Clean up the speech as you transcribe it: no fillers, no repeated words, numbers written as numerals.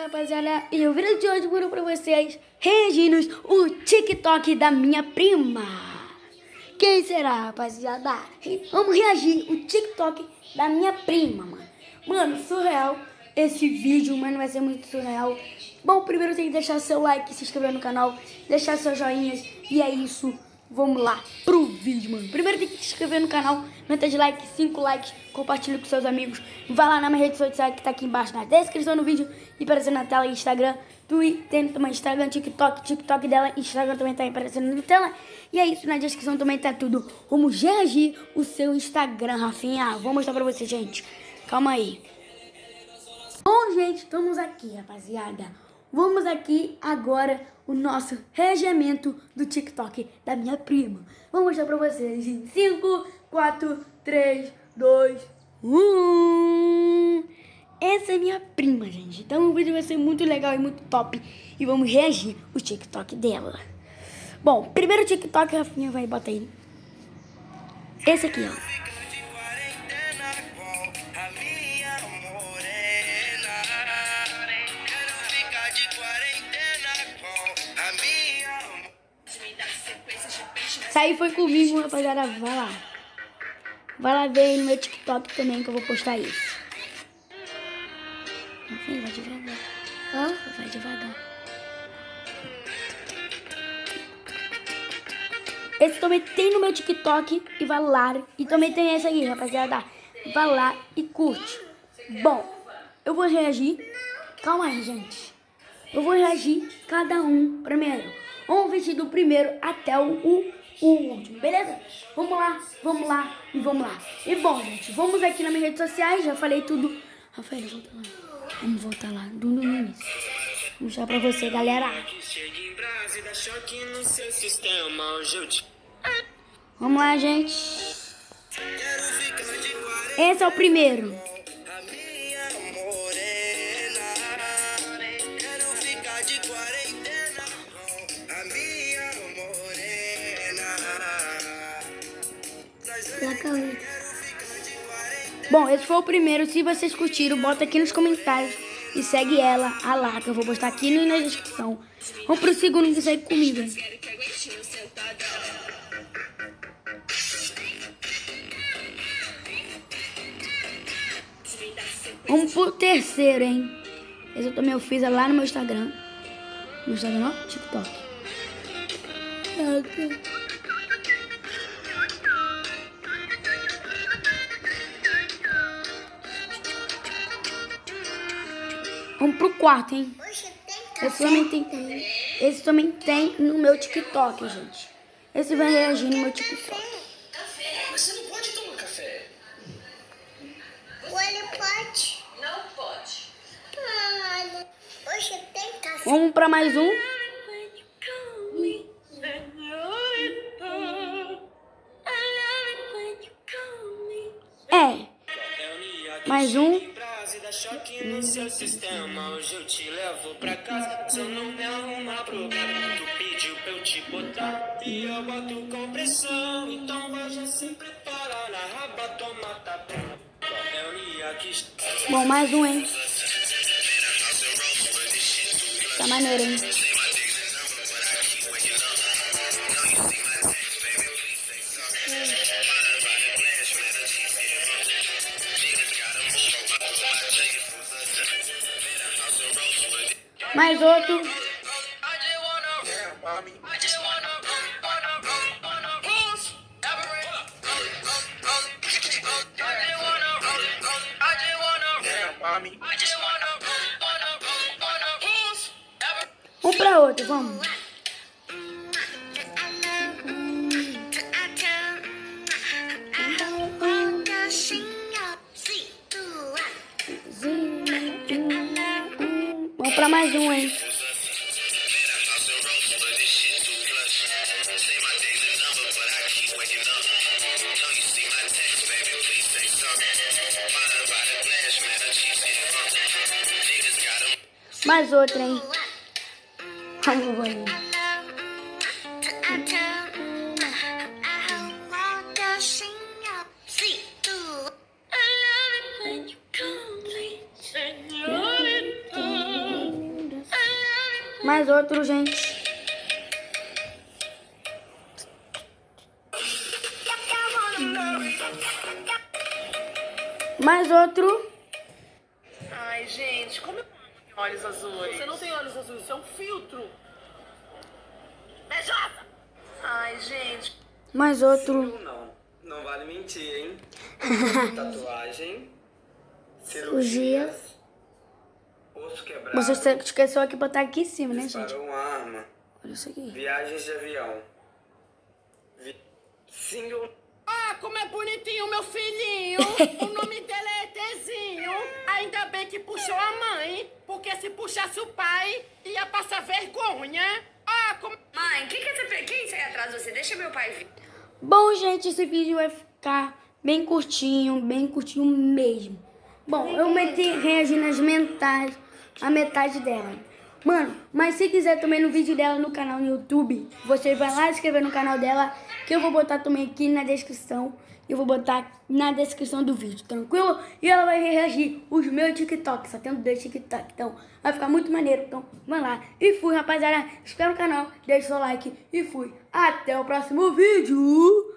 rapaziada, e o vídeo de hoje eu vou pra vocês reagindo o TikTok da minha prima. Quem será, rapaziada? Vamos reagir o TikTok da minha prima, mano. Mano, surreal esse vídeo, mano, vai ser muito surreal. Bom, primeiro tem que deixar seu like, se inscrever no canal, deixar seus joinhas, e é isso. Vamos lá pro vídeo, mano. Primeiro tem que se inscrever no canal, meta de like, 5 likes, compartilha com seus amigos. Vai lá na minha rede social que tá aqui embaixo na descrição do vídeo e aparecendo na tela, Instagram, Twitter, também Instagram, TikTok dela, Instagram também tá aparecendo na tela. E é isso, na descrição também tá tudo. Vamos reagir o seu Instagram, Rafinha. Vou mostrar pra você, gente. Calma aí. Bom, gente, estamos aqui, rapaziada. Vamos aqui agora o nosso regimento do TikTok da minha prima. Vou mostrar pra vocês em 5, 4, 3, 2, 1. Essa é minha prima, gente. Então o vídeo vai ser muito legal e muito top. E vamos reagir o TikTok dela. Bom, primeiro TikTok, a Rafinha vai botar aí. Esse aqui, ó. Isso aí foi comigo, rapaziada. Vai lá. Vai lá ver aí no meu TikTok também que eu vou postar isso. Enfim, vai devagar. Ó, vai devagar. Esse também tem no meu TikTok e vai lá. E também tem esse aqui, rapaziada. Vai lá e curte. Bom, eu vou reagir. Calma aí, gente. Eu vou reagir cada um primeiro. Vamos vestir do primeiro até o último, beleza? Vamos lá e vamos lá. E bom, gente, vamos aqui nas minhas redes sociais, já falei tudo. Rafael, volta lá. Vamos voltar lá, do início. Vou mostrar pra você, galera. Vamos lá, gente. Esse é o primeiro. Bom, esse foi o primeiro. Se vocês curtiram, bota aqui nos comentários e segue ela, a lá, que eu vou postar aqui na descrição. Vamos pro segundo que segue comigo. Vamos pro terceiro, hein? Esse eu também fiz lá no meu Instagram. No Instagram, não? TikTok. Vamos pro quarto, hein? Esse também tem no meu TikTok, gente. Esse vai reagir no meu TikTok. Mas você não pode tomar café. Ele pode. Não pode. Hoje tem café. Vamos pra mais um. É. Mais um. Choque no seu sistema, hoje eu te levo pra casa. Se eu não me arrumar problema, tu pediu pra eu te botar e eu boto com pressão. Então vai já se preparar na raba, toma tapão. Bom, mais um, hein? Tá maneiro, hein? Mais outro. Vamos pra outro, vamos. Vamos pra mais um, hein? Mais outro, hein? Vamos ali. Mais outro, gente. Mais outro. Ai, gente, como eu tenho olhos azuis? Você não tem olhos azuis, isso é um filtro. Beijosa! Ai, gente. Mais outro. Sim ou não? Não vale mentir, hein? Tatuagem. Cirurgia. Cirurgias. Osso quebrado. Você esqueceu aqui botar aqui em cima, né, gente? Disparou uma arma. Olha isso aqui. Viagens de avião. Sim ou Ah, como é bonitinho meu filhinho. O nome dele é Tezinho. Ainda bem que puxou a mãe, porque se puxasse o pai, ia passar vergonha. Ah, como... Mãe, quem é aí atrás de você? Deixa meu pai vir. Bom, gente, esse vídeo vai ficar bem curtinho mesmo. Bom, eu meti reagindo às mentais, a metade dela. Mano, mas se quiser também no vídeo dela no canal no YouTube, você vai lá escrever no canal dela, que eu vou botar também aqui na descrição. Eu vou botar na descrição do vídeo, tranquilo? E ela vai reagir os meus TikToks, só tendo 2 TikTok, então vai ficar muito maneiro. Então, vai lá. E fui, rapaziada. Inscreve no canal, deixa o seu like e fui. Até o próximo vídeo.